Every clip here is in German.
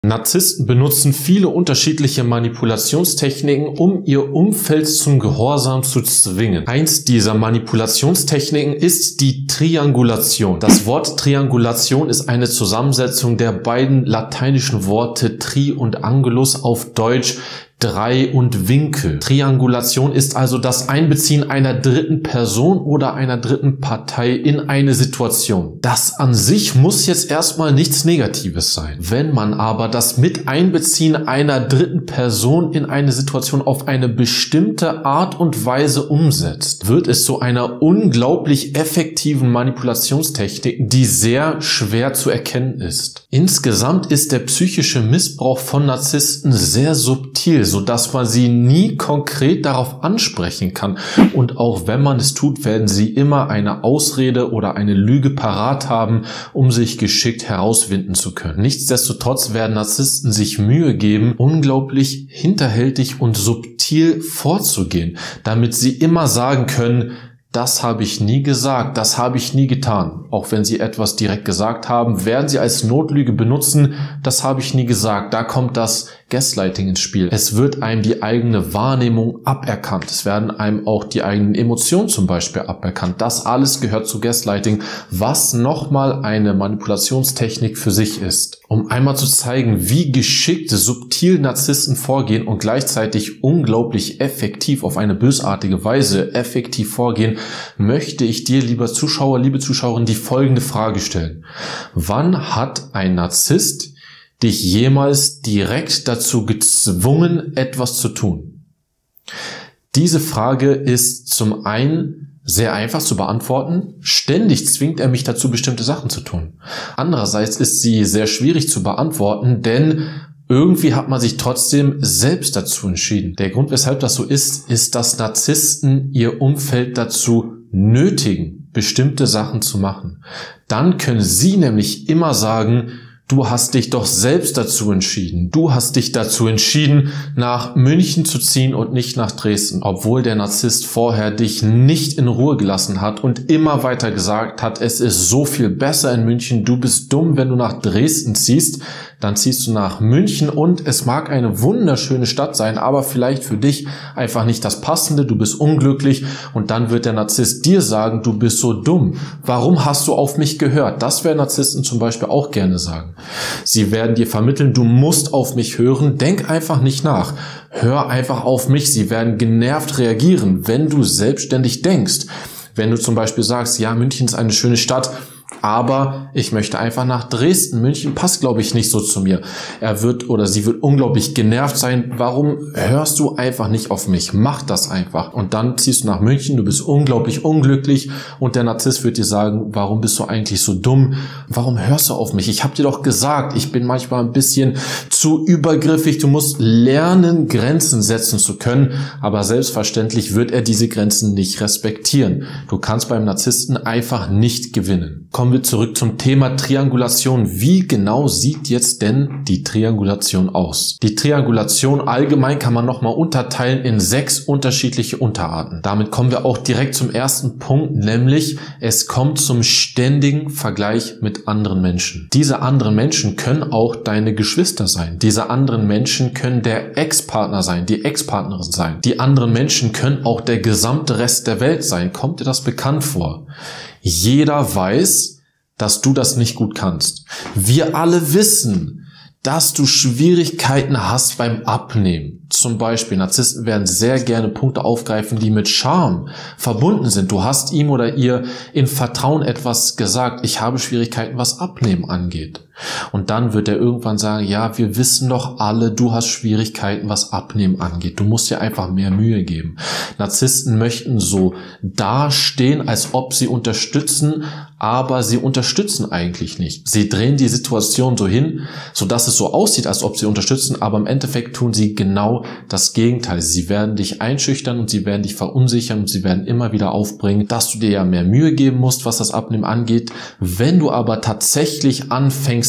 Narzissten benutzen viele unterschiedliche Manipulationstechniken, um ihr Umfeld zum Gehorsam zu zwingen. Eins dieser Manipulationstechniken ist die Triangulation. Das Wort Triangulation ist eine Zusammensetzung der beiden lateinischen Worte tri und angulus, auf Deutsch Drei und Winkel. Triangulation ist also das Einbeziehen einer dritten Person oder einer dritten Partei in eine Situation. Das an sich muss jetzt erstmal nichts Negatives sein. Wenn man aber das mit Einbeziehen einer dritten Person in eine Situation auf eine bestimmte Art und Weise umsetzt, wird es zu einer unglaublich effektiven Manipulationstechnik, die sehr schwer zu erkennen ist. Insgesamt ist der psychische Missbrauch von Narzissten sehr subtil, sodass man sie nie konkret darauf ansprechen kann. Und auch wenn man es tut, werden sie immer eine Ausrede oder eine Lüge parat haben, um sich geschickt herauswinden zu können. Nichtsdestotrotz werden Narzissten sich Mühe geben, unglaublich hinterhältig und subtil vorzugehen, damit sie immer sagen können: Das habe ich nie gesagt, das habe ich nie getan. Auch wenn sie etwas direkt gesagt haben, werden sie als Notlüge benutzen: Das habe ich nie gesagt. Da kommt das Gaslighting ins Spiel. Es wird einem die eigene Wahrnehmung aberkannt. Es werden einem auch die eigenen Emotionen zum Beispiel aberkannt. Das alles gehört zu Gaslighting, was nochmal eine Manipulationstechnik für sich ist. Um einmal zu zeigen, wie geschickt, subtil Narzissten vorgehen und gleichzeitig unglaublich effektiv, auf eine bösartige Weise effektiv vorgehen, möchte ich dir, lieber Zuschauer, liebe Zuschauerin, die folgende Frage stellen. Wann hat ein Narzisst dich jemals direkt dazu gezwungen, etwas zu tun? Diese Frage ist zum einen sehr einfach zu beantworten. Ständig zwingt er mich dazu, bestimmte Sachen zu tun. Andererseits ist sie sehr schwierig zu beantworten, denn irgendwie hat man sich trotzdem selbst dazu entschieden. Der Grund, weshalb das so ist, dass Narzissten ihr Umfeld dazu nötigen, bestimmte Sachen zu machen. Dann können sie nämlich immer sagen: Du hast dich doch selbst dazu entschieden. Du hast dich dazu entschieden, nach München zu ziehen und nicht nach Dresden. Obwohl der Narzisst vorher dich nicht in Ruhe gelassen hat und immer weiter gesagt hat, es ist so viel besser in München. Du bist dumm, wenn du nach Dresden ziehst. Dann ziehst du nach München und es mag eine wunderschöne Stadt sein, aber vielleicht für dich einfach nicht das Passende. Du bist unglücklich und dann wird der Narzisst dir sagen, du bist so dumm. Warum hast du auf mich gehört? Das werden Narzissten zum Beispiel auch gerne sagen. Sie werden dir vermitteln, du musst auf mich hören, denk einfach nicht nach. Hör einfach auf mich. Sie werden genervt reagieren, wenn du selbstständig denkst. Wenn du zum Beispiel sagst, ja, München ist eine schöne Stadt, aber ich möchte einfach nach Dresden. München passt, glaube ich, nicht so zu mir. Er wird oder sie wird unglaublich genervt sein. Warum hörst du einfach nicht auf mich? Mach das einfach. Und dann ziehst du nach München, du bist unglaublich unglücklich und der Narzisst wird dir sagen, warum bist du eigentlich so dumm? Warum hörst du auf mich? Ich habe dir doch gesagt, ich bin manchmal ein bisschen zu übergriffig. Du musst lernen, Grenzen setzen zu können, aber selbstverständlich wird er diese Grenzen nicht respektieren. Du kannst beim Narzissten einfach nicht gewinnen. Kommen wir zurück zum Thema Triangulation. Wie genau sieht jetzt denn die Triangulation aus? Die Triangulation allgemein kann man nochmal unterteilen in 6 unterschiedliche Unterarten. Damit kommen wir auch direkt zum ersten Punkt, nämlich es kommt zum ständigen Vergleich mit anderen Menschen. Diese anderen Menschen können auch deine Geschwister sein. Diese anderen Menschen können der Ex-Partner sein, die Ex-Partnerin sein. Die anderen Menschen können auch der gesamte Rest der Welt sein. Kommt dir das bekannt vor? Jeder weiß, dass du das nicht gut kannst. Wir alle wissen, dass du Schwierigkeiten hast beim Abnehmen. Zum Beispiel, Narzissten werden sehr gerne Punkte aufgreifen, die mit Scham verbunden sind. Du hast ihm oder ihr in Vertrauen etwas gesagt: Ich habe Schwierigkeiten, was Abnehmen angeht. Und dann wird er irgendwann sagen: Ja, wir wissen doch alle, du hast Schwierigkeiten, was Abnehmen angeht. Du musst dir einfach mehr Mühe geben. Narzissten möchten so dastehen, als ob sie unterstützen, aber sie unterstützen eigentlich nicht. Sie drehen die Situation so hin, sodass es so aussieht, als ob sie unterstützen, aber im Endeffekt tun sie genau das Gegenteil. Sie werden dich einschüchtern und sie werden dich verunsichern und sie werden immer wieder aufbringen, dass du dir ja mehr Mühe geben musst, was das Abnehmen angeht. Wenn du aber tatsächlich anfängst,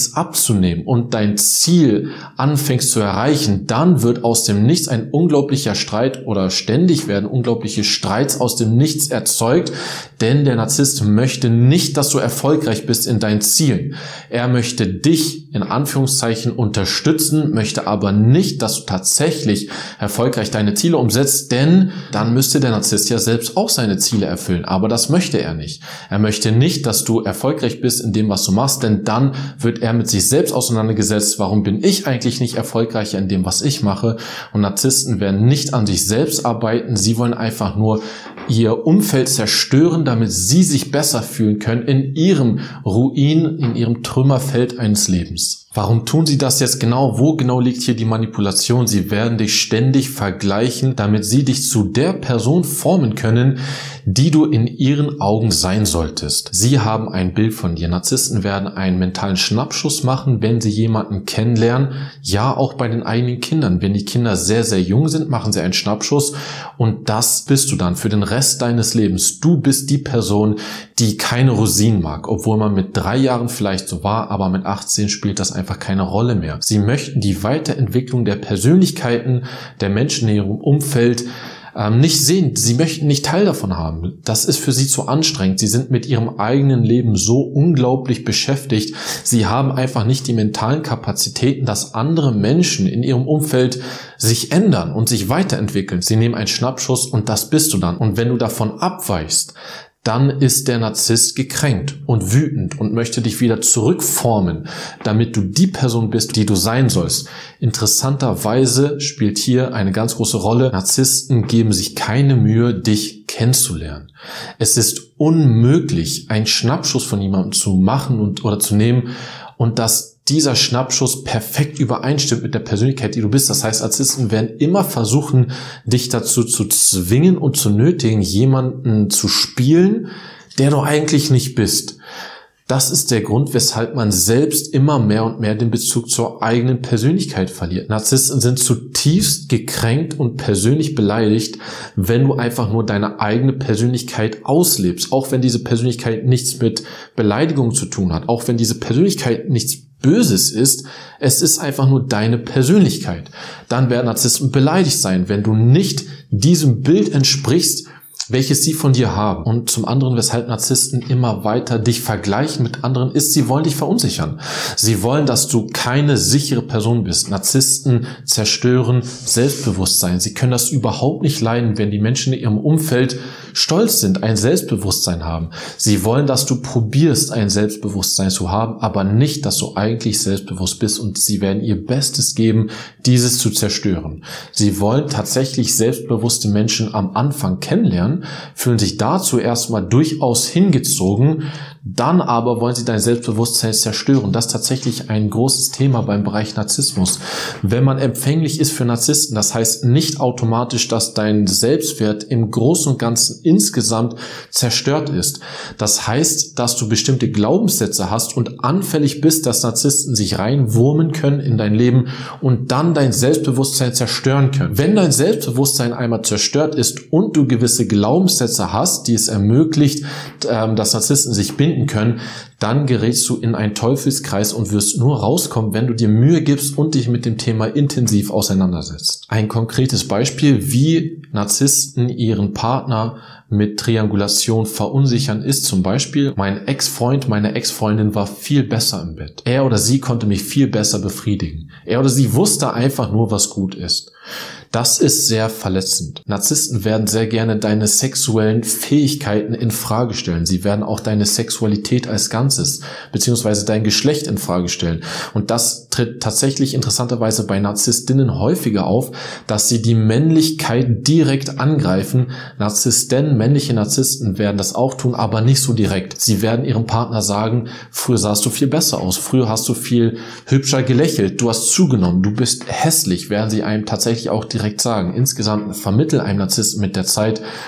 anfängst abzunehmen und dein Ziel anfängst zu erreichen, dann wird aus dem Nichts ein unglaublicher Streit oder ständig werden unglaubliche Streits aus dem Nichts erzeugt, denn der Narzisst möchte nicht, dass du erfolgreich bist in deinen Zielen. Er möchte dich in Anführungszeichen unterstützen, möchte aber nicht, dass du tatsächlich erfolgreich deine Ziele umsetzt, denn dann müsste der Narzisst ja selbst auch seine Ziele erfüllen, aber das möchte er nicht. Er möchte nicht, dass du erfolgreich bist in dem, was du machst, denn dann wird er mit sich selbst auseinandergesetzt, warum bin ich eigentlich nicht erfolgreicher in dem, was ich mache? Und Narzissten werden nicht an sich selbst arbeiten, sie wollen einfach nur ihr Umfeld zerstören, damit sie sich besser fühlen können in ihrem Ruin, in ihrem Trümmerfeld eines Lebens. Warum tun sie das jetzt genau? Wo genau liegt hier die Manipulation? Sie werden dich ständig vergleichen, damit sie dich zu der Person formen können, die du in ihren Augen sein solltest. Sie haben ein Bild von dir. Narzissten werden einen mentalen Schnappschuss machen, wenn sie jemanden kennenlernen. Ja, auch bei den eigenen Kindern. Wenn die Kinder sehr, sehr jung sind, machen sie einen Schnappschuss und das bist du dann für den Rest deines Lebens. Du bist die Person, die keine Rosinen mag, obwohl man mit 3 Jahren vielleicht so war, aber mit 18 spielt das einfach keine Rolle mehr. Sie möchten die Weiterentwicklung der Persönlichkeiten der Menschen in ihrem Umfeld nicht sehen. Sie möchten nicht Teil davon haben. Das ist für sie zu anstrengend. Sie sind mit ihrem eigenen Leben so unglaublich beschäftigt. Sie haben einfach nicht die mentalen Kapazitäten, dass andere Menschen in ihrem Umfeld sich ändern und sich weiterentwickeln. Sie nehmen einen Schnappschuss und das bist du dann. Und wenn du davon abweichst, dann ist der Narzisst gekränkt und wütend und möchte dich wieder zurückformen, damit du die Person bist, die du sein sollst. Interessanterweise spielt hier eine ganz große Rolle. Narzissten geben sich keine Mühe, dich kennenzulernen. Es ist unmöglich, einen Schnappschuss von jemandem zu machen oder zu nehmen und dass dieser Schnappschuss perfekt übereinstimmt mit der Persönlichkeit, die du bist. Das heißt, Narzissten werden immer versuchen, dich dazu zu zwingen und zu nötigen, jemanden zu spielen, der du eigentlich nicht bist. Das ist der Grund, weshalb man selbst immer mehr und mehr den Bezug zur eigenen Persönlichkeit verliert. Narzissten sind zutiefst gekränkt und persönlich beleidigt, wenn du einfach nur deine eigene Persönlichkeit auslebst. Auch wenn diese Persönlichkeit nichts mit Beleidigung zu tun hat. Auch wenn diese Persönlichkeit nichts Böses ist, es ist einfach nur deine Persönlichkeit. Dann werden Narzissten beleidigt sein, wenn du nicht diesem Bild entsprichst, welches sie von dir haben. Und zum anderen, weshalb Narzissten immer weiter dich vergleichen mit anderen, ist, sie wollen dich verunsichern. Sie wollen, dass du keine sichere Person bist. Narzissten zerstören Selbstbewusstsein. Sie können das überhaupt nicht leiden, wenn die Menschen in ihrem Umfeld stolz sind, ein Selbstbewusstsein haben. Sie wollen, dass du probierst, ein Selbstbewusstsein zu haben, aber nicht, dass du eigentlich selbstbewusst bist, und sie werden ihr Bestes geben, dieses zu zerstören. Sie wollen tatsächlich selbstbewusste Menschen am Anfang kennenlernen, fühlen sich dazu erstmal durchaus hingezogen, dann aber wollen sie dein Selbstbewusstsein zerstören. Das ist tatsächlich ein großes Thema beim Bereich Narzissmus. Wenn man empfänglich ist für Narzissten, das heißt nicht automatisch, dass dein Selbstwert im Großen und Ganzen insgesamt zerstört ist. Das heißt, dass du bestimmte Glaubenssätze hast und anfällig bist, dass Narzissten sich reinwurmen können in dein Leben und dann dein Selbstbewusstsein zerstören können. Wenn dein Selbstbewusstsein einmal zerstört ist und du gewisse Glaubenssätze hast, die es ermöglicht, dass Narzissten sich binden können, dann gerätst du in einen Teufelskreis und wirst nur rauskommen, wenn du dir Mühe gibst und dich mit dem Thema intensiv auseinandersetzt. Ein konkretes Beispiel, wie Narzissten ihren Partner mit Triangulation verunsichern, ist zum Beispiel: Mein Ex-Freund, meine Ex-Freundin war viel besser im Bett. Er oder sie konnte mich viel besser befriedigen. Er oder sie wusste einfach nur, was gut ist. Das ist sehr verletzend. Narzissten werden sehr gerne deine sexuellen Fähigkeiten in Frage stellen. Sie werden auch deine Sexualität als Ganzes beziehungsweise dein Geschlecht in Frage stellen. Und das tritt tatsächlich interessanterweise bei Narzisstinnen häufiger auf, dass sie die Männlichkeit direkt angreifen. Männliche Narzissten werden das auch tun, aber nicht so direkt. Sie werden ihrem Partner sagen: Früher sahst du viel besser aus, früher hast du viel hübscher gelächelt, du hast zugenommen, du bist hässlich, werden sie einem tatsächlich auch direkt sagen. Insgesamt vermitteln einem Narzissten mit der Zeit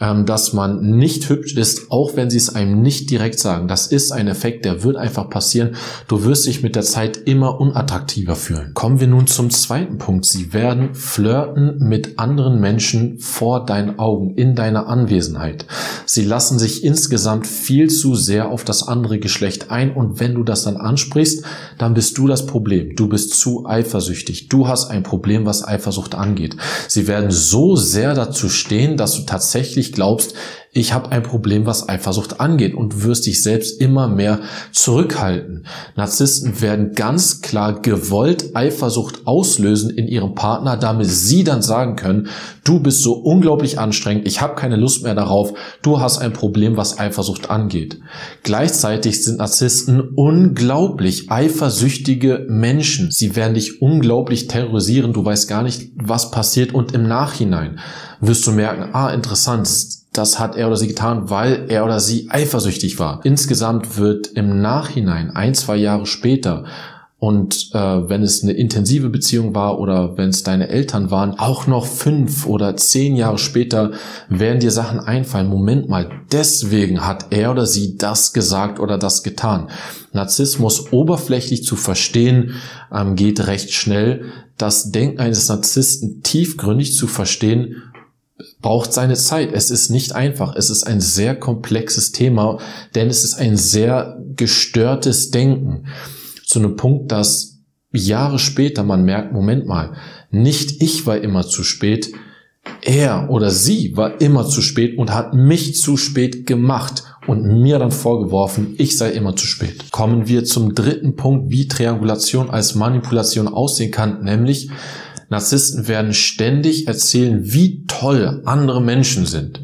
dass man nicht hübsch ist, auch wenn sie es einem nicht direkt sagen. Das ist ein Effekt, der wird einfach passieren. Du wirst dich mit der Zeit immer unattraktiver fühlen. Kommen wir nun zum zweiten Punkt. Sie werden flirten mit anderen Menschen vor deinen Augen, in deiner Anwesenheit. Sie lassen sich insgesamt viel zu sehr auf das andere Geschlecht ein und wenn du das dann ansprichst, dann bist du das Problem. Du bist zu eifersüchtig. Du hast ein Problem, was Eifersucht angeht. Sie werden so sehr dazu stehen, dass du tatsächlich glaubst, ich habe ein Problem, was Eifersucht angeht und wirst dich selbst immer mehr zurückhalten. Narzissten werden ganz klar gewollt Eifersucht auslösen in ihrem Partner, damit sie dann sagen können, du bist so unglaublich anstrengend, ich habe keine Lust mehr darauf, du hast ein Problem, was Eifersucht angeht. Gleichzeitig sind Narzissten unglaublich eifersüchtige Menschen. Sie werden dich unglaublich terrorisieren, du weißt gar nicht, was passiert und im Nachhinein wirst du merken, interessant, das hat er oder sie getan, weil er oder sie eifersüchtig war. Insgesamt wird im Nachhinein, 1-2 Jahre später, und wenn es eine intensive Beziehung war oder wenn es deine Eltern waren, auch noch 5 oder 10 Jahre später werden dir Sachen einfallen. Moment mal, deswegen hat er oder sie das gesagt oder das getan. Narzissmus oberflächlich zu verstehen, geht recht schnell. Das Denken eines Narzissten tiefgründig zu verstehen, braucht seine Zeit. Es ist nicht einfach. Es ist ein sehr komplexes Thema, denn es ist ein sehr gestörtes Denken. Zu einem Punkt, dass Jahre später man merkt, Moment mal, nicht ich war immer zu spät, er oder sie war immer zu spät und hat mich zu spät gemacht und mir dann vorgeworfen, ich sei immer zu spät. Kommen wir zum dritten Punkt, wie Triangulation als Manipulation aussehen kann, nämlich Narzissten werden ständig erzählen, wie toll andere Menschen sind,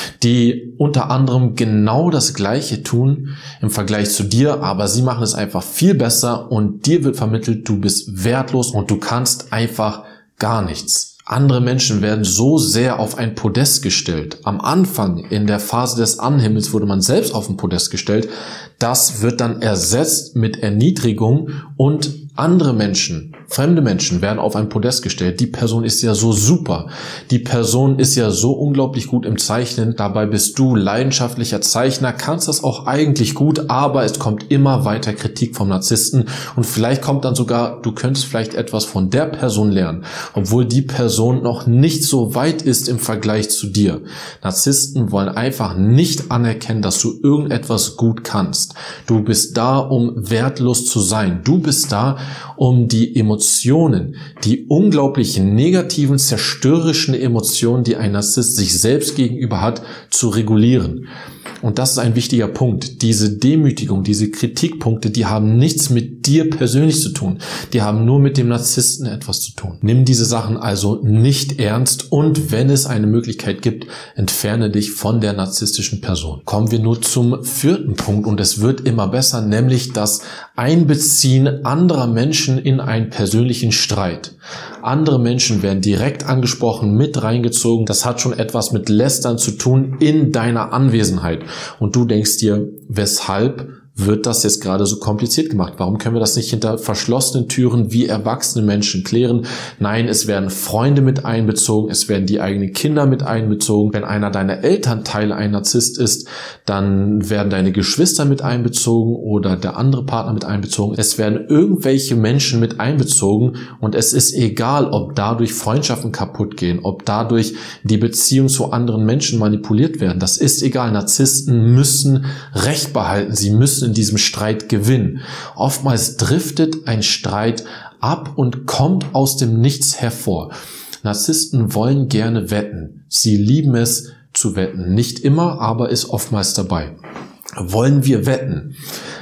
die unter anderem genau das Gleiche tun im Vergleich zu dir, aber sie machen es einfach viel besser und dir wird vermittelt, du bist wertlos und du kannst einfach gar nichts. Andere Menschen werden so sehr auf ein Podest gestellt. Am Anfang, in der Phase des Anhimmels, wurde man selbst auf ein Podest gestellt. Das wird dann ersetzt mit Erniedrigung und andere Menschen, fremde Menschen werden auf ein Podest gestellt. Die Person ist ja so super. Die Person ist ja so unglaublich gut im Zeichnen. Dabei bist du leidenschaftlicher Zeichner, kannst das auch eigentlich gut, aber es kommt immer weiter Kritik vom Narzissten und vielleicht kommt dann sogar, du könntest vielleicht etwas von der Person lernen, obwohl die Person noch nicht so weit ist im Vergleich zu dir. Narzissten wollen einfach nicht anerkennen, dass du irgendetwas gut kannst. Du bist da, um wertlos zu sein. Du bist da, um die Emotionen, die unglaublichen negativen, zerstörerischen Emotionen, die ein Narzisst sich selbst gegenüber hat, zu regulieren. Und das ist ein wichtiger Punkt. Diese Demütigung, diese Kritikpunkte, die haben nichts mit dir persönlich zu tun. Die haben nur mit dem Narzissten etwas zu tun. Nimm diese Sachen also nicht ernst und wenn es eine Möglichkeit gibt, entferne dich von der narzisstischen Person. Kommen wir nur zum vierten Punkt und es wird immer besser, nämlich das Einbeziehen anderer Menschen in einen persönlichen Streit. Andere Menschen werden direkt angesprochen, mit reingezogen. Das hat schon etwas mit Lästern zu tun in deiner Anwesenheit. Und du denkst dir, weshalb wird das jetzt gerade so kompliziert gemacht? Warum können wir das nicht hinter verschlossenen Türen wie erwachsene Menschen klären? Nein, es werden Freunde mit einbezogen, es werden die eigenen Kinder mit einbezogen. Wenn einer deiner Elternteile ein Narzisst ist, dann werden deine Geschwister mit einbezogen oder der andere Partner mit einbezogen. Es werden irgendwelche Menschen mit einbezogen und es ist egal, ob dadurch Freundschaften kaputt gehen, ob dadurch die Beziehung zu anderen Menschen manipuliert werden. Das ist egal. Narzissten müssen Recht behalten. Sie müssen in diesem Streit gewinnen. Oftmals driftet ein Streit ab und kommt aus dem Nichts hervor. Narzissten wollen gerne wetten. Sie lieben es zu wetten. Nicht immer, aber ist oftmals dabei. Wollen wir wetten?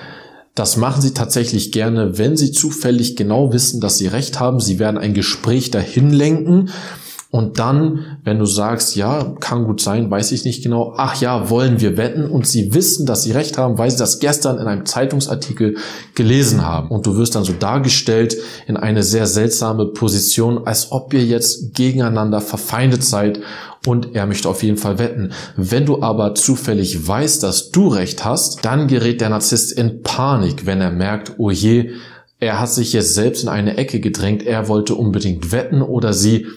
Das machen sie tatsächlich gerne, wenn sie zufällig genau wissen, dass sie recht haben. Sie werden ein Gespräch dahin lenken. Und dann, wenn du sagst, ja, kann gut sein, weiß ich nicht genau, ach ja, wollen wir wetten? Und sie wissen, dass sie recht haben, weil sie das gestern in einem Zeitungsartikel gelesen haben. Und du wirst dann so dargestellt in eine sehr seltsame Position, als ob ihr jetzt gegeneinander verfeindet seid und er möchte auf jeden Fall wetten. Wenn du aber zufällig weißt, dass du recht hast, dann gerät der Narzisst in Panik, wenn er merkt, oh je, er hat sich jetzt selbst in eine Ecke gedrängt, er wollte unbedingt wetten oder sie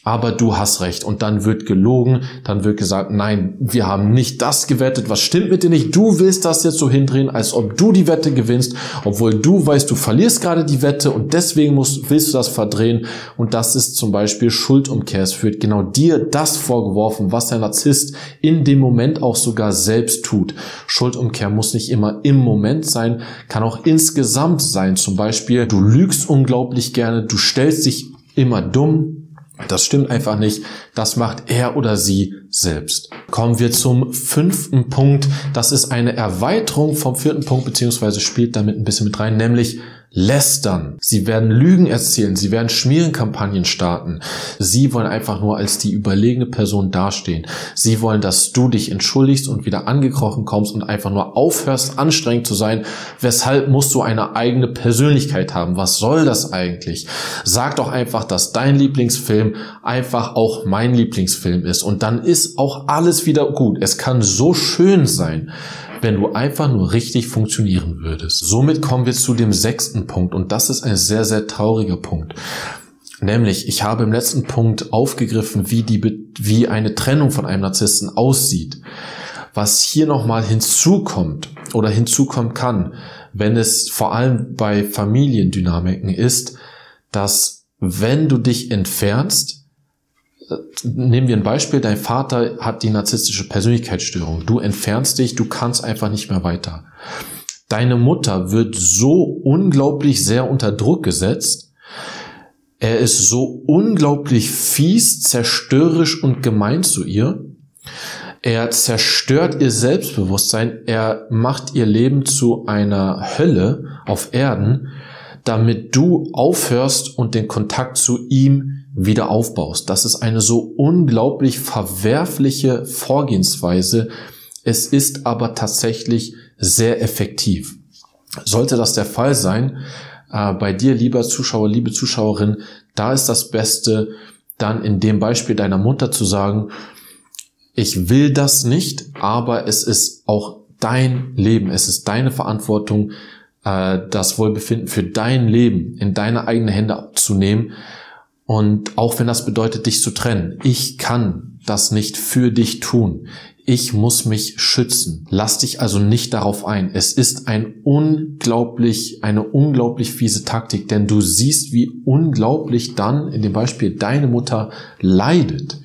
aber du hast recht. Und dann wird gelogen, dann wird gesagt, nein, wir haben nicht das gewettet, was stimmt mit dir nicht? Du willst das jetzt so hindrehen, als ob du die Wette gewinnst, obwohl du weißt, du verlierst gerade die Wette und deswegen willst du das verdrehen. Und das ist zum Beispiel Schuldumkehr. Es wird genau dir das vorgeworfen, was der Narzisst in dem Moment auch sogar selbst tut. Schuldumkehr muss nicht immer im Moment sein, kann auch insgesamt sein. Zum Beispiel, du lügst unglaublich gerne, du stellst dich immer dumm. Das stimmt einfach nicht. Das macht er oder sie selbst. Kommen wir zum 5. Punkt. Das ist eine Erweiterung vom 4. Punkt, beziehungsweise spielt damit ein bisschen mit rein, nämlich lästern. Sie werden Lügen erzählen, sie werden Schmierenkampagnen starten. Sie wollen einfach nur als die überlegene Person dastehen. Sie wollen, dass du dich entschuldigst und wieder angekrochen kommst und einfach nur aufhörst, anstrengend zu sein. Weshalb musst du eine eigene Persönlichkeit haben? Was soll das eigentlich? Sag doch einfach, dass dein Lieblingsfilm einfach auch mein Lieblingsfilm ist. Und dann ist auch alles wieder gut. Es kann so schön sein, wenn du einfach nur richtig funktionieren würdest. Somit kommen wir zu dem 6. Punkt und das ist ein sehr, sehr trauriger Punkt. Nämlich, ich habe im letzten Punkt aufgegriffen, wie eine Trennung von einem Narzissten aussieht. Was hier nochmal hinzukommt oder hinzukommen kann, wenn es vor allem bei Familiendynamiken ist, dass wenn du dich entfernst, nehmen wir ein Beispiel, dein Vater hat die narzisstische Persönlichkeitsstörung. Du entfernst dich, du kannst einfach nicht mehr weiter. Deine Mutter wird so unglaublich sehr unter Druck gesetzt. Er ist so unglaublich fies, zerstörerisch und gemein zu ihr. Er zerstört ihr Selbstbewusstsein. Er macht ihr Leben zu einer Hölle auf Erden, damit du aufhörst und den Kontakt zu ihm wieder aufbaust. Das ist eine so unglaublich verwerfliche Vorgehensweise. Es ist aber tatsächlich sehr effektiv. Sollte das der Fall sein, bei dir, lieber Zuschauer, liebe Zuschauerin, da ist das Beste, dann in dem Beispiel deiner Mutter zu sagen, ich will das nicht, aber es ist auch dein Leben, es ist deine Verantwortung, das Wohlbefinden für dein Leben in deine eigenen Hände zu nehmen. Und auch wenn das bedeutet, dich zu trennen, ich kann das nicht für dich tun. Ich muss mich schützen. Lass dich also nicht darauf ein. Es ist eine unglaublich fiese Taktik, denn du siehst, wie unglaublich dann in dem Beispiel deine Mutter leidet.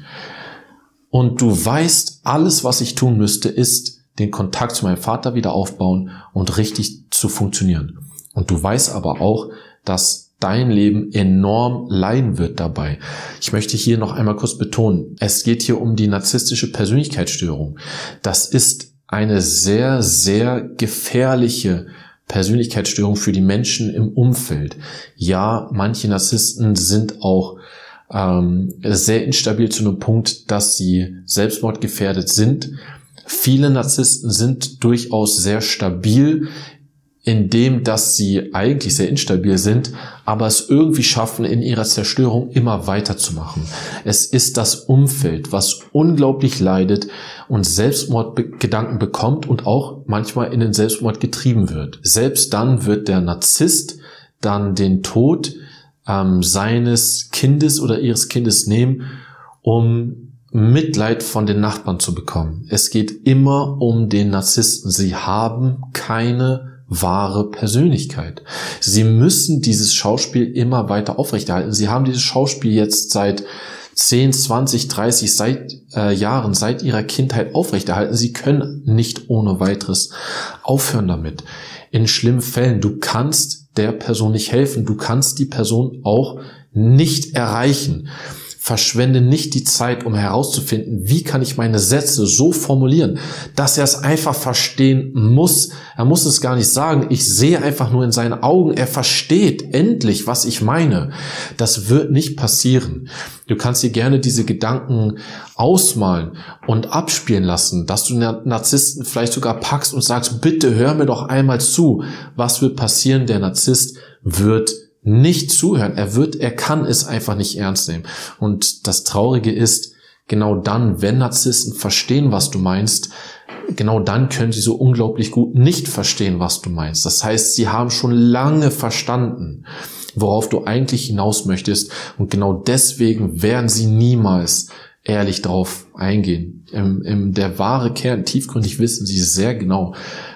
Und du weißt, alles, was ich tun müsste, ist den Kontakt zu meinem Vater wieder aufbauen und richtig zu funktionieren. Und du weißt aber auch, dass dein Leben enorm leiden wird dabei. Ich möchte hier noch einmal kurz betonen, es geht hier um die narzisstische Persönlichkeitsstörung. Das ist eine sehr, sehr gefährliche Persönlichkeitsstörung für die Menschen im Umfeld. Ja, manche Narzissten sind auch sehr instabil zu einem Punkt, dass sie selbstmordgefährdet sind. Viele Narzissten sind durchaus sehr stabil, indem dass sie eigentlich sehr instabil sind, aber es irgendwie schaffen, in ihrer Zerstörung immer weiterzumachen. Es ist das Umfeld, was unglaublich leidet und Selbstmordgedanken bekommt und auch manchmal in den Selbstmord getrieben wird. Selbst dann wird der Narzisst dann den Tod seines Kindes oder ihres Kindes nehmen, um Mitleid von den Nachbarn zu bekommen. Es geht immer um den Narzissten. Sie haben keine wahre Persönlichkeit. Sie müssen dieses Schauspiel immer weiter aufrechterhalten. Sie haben dieses Schauspiel jetzt seit 10, 20, 30 Jahren, seit ihrer Kindheit aufrechterhalten. Sie können nicht ohne weiteres aufhören damit. In schlimmen Fällen, du kannst der Person nicht helfen. Du kannst die Person auch nicht erreichen. Verschwende nicht die Zeit, um herauszufinden, wie kann ich meine Sätze so formulieren, dass er es einfach verstehen muss. Er muss es gar nicht sagen. Ich sehe einfach nur in seinen Augen, er versteht endlich, was ich meine. Das wird nicht passieren. Du kannst dir gerne diese Gedanken ausmalen und abspielen lassen, dass du Narzissten vielleicht sogar packst und sagst, bitte hör mir doch einmal zu. Was wird passieren? Der Narzisst wird nicht zuhören. Er kann es einfach nicht ernst nehmen. Und das Traurige ist, genau dann, wenn Narzissten verstehen, was du meinst, genau dann können sie so unglaublich gut nicht verstehen, was du meinst. Das heißt, sie haben schon lange verstanden, worauf du eigentlich hinaus möchtest. Und genau deswegen werden sie niemals ehrlich drauf eingehen. Der wahre Kern, tiefgründig wissen sie sehr genau,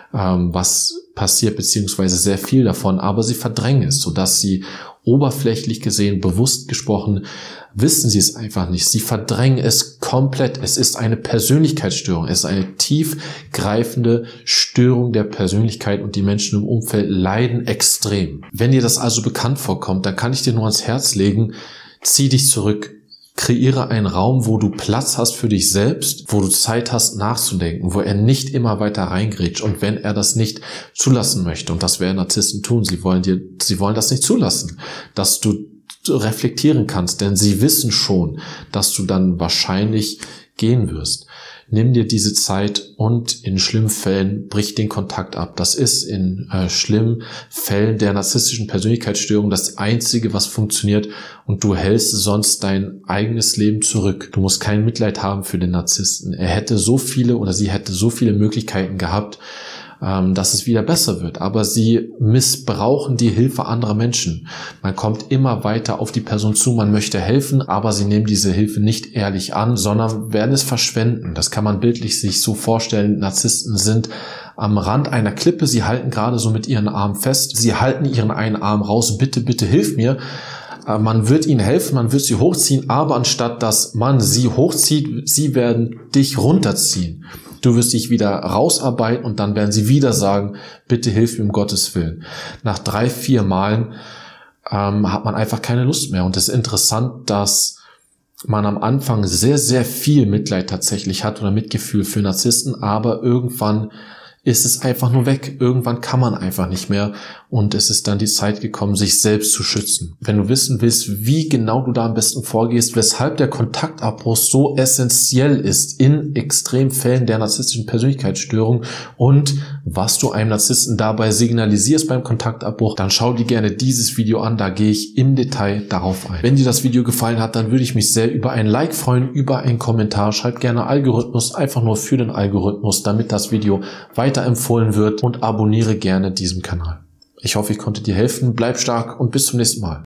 was passiert, beziehungsweise sehr viel davon, aber sie verdrängen es, sodass sie oberflächlich gesehen, bewusst gesprochen, wissen sie es einfach nicht. Sie verdrängen es komplett. Es ist eine Persönlichkeitsstörung. Es ist eine tiefgreifende Störung der Persönlichkeit und die Menschen im Umfeld leiden extrem. Wenn dir das also bekannt vorkommt, dann kann ich dir nur ans Herz legen, zieh dich zurück. Kreiere einen Raum, wo du Platz hast für dich selbst, wo du Zeit hast nachzudenken, wo er nicht immer weiter reingrätscht. Und wenn er das nicht zulassen möchte, und das werden Narzissten tun, sie wollen das nicht zulassen, dass du reflektieren kannst, denn sie wissen schon, dass du dann wahrscheinlich gehen wirst. Nimm dir diese Zeit und in schlimmen Fällen brich den Kontakt ab. Das ist in schlimmen Fällen der narzisstischen Persönlichkeitsstörung das Einzige, was funktioniert, und du hältst sonst dein eigenes Leben zurück. Du musst kein Mitleid haben für den Narzissten. Er hätte so viele oder sie hätte so viele Möglichkeiten gehabt, dass es wieder besser wird. Aber sie missbrauchen die Hilfe anderer Menschen. Man kommt immer weiter auf die Person zu, man möchte helfen, aber sie nehmen diese Hilfe nicht ehrlich an, sondern werden es verschwenden. Das kann man bildlich sich so vorstellen. Narzissten sind am Rand einer Klippe, sie halten gerade so mit ihren Armen fest, sie halten ihren einen Arm raus, bitte, bitte hilf mir. Man wird ihnen helfen, man wird sie hochziehen, aber anstatt dass man sie hochzieht, sie werden dich runterziehen. Du wirst dich wieder rausarbeiten und dann werden sie wieder sagen, bitte hilf mir um Gottes Willen. Nach 3, 4 Malen hat man einfach keine Lust mehr. Und es ist interessant, dass man am Anfang sehr, sehr viel Mitleid tatsächlich hat oder Mitgefühl für Narzissten, aber irgendwann ist es einfach nur weg. Irgendwann kann man einfach nicht mehr und es ist dann die Zeit gekommen, sich selbst zu schützen. Wenn du wissen willst, wie genau du da am besten vorgehst, weshalb der Kontaktabbruch so essentiell ist in Extremfällen der narzisstischen Persönlichkeitsstörung und was du einem Narzissten dabei signalisierst beim Kontaktabbruch, dann schau dir gerne dieses Video an, da gehe ich im Detail darauf ein. Wenn dir das Video gefallen hat, dann würde ich mich sehr über ein Like freuen, über einen Kommentar. Schreib gerne Algorithmus, einfach nur für den Algorithmus, damit das Video weiterempfohlen wird, und abonniere gerne diesen Kanal. Ich hoffe, ich konnte dir helfen. Bleib stark und bis zum nächsten Mal.